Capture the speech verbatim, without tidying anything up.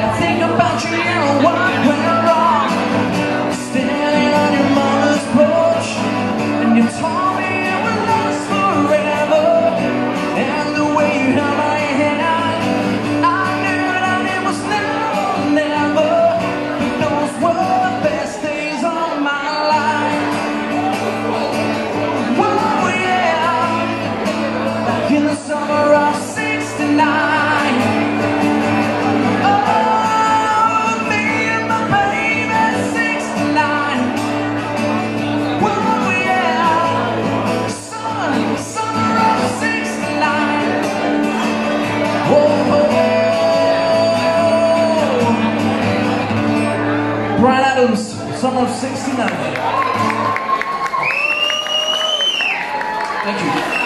think about you and what went wrong. Standing on your mother's porch, and you told me it would last forever. And the way you held my hand, I knew that it was now or never. But those were the best days of my life. Whoa, yeah. Back in the summer of sixty-nine. Bryan, summer of sixty-nine. Thank you.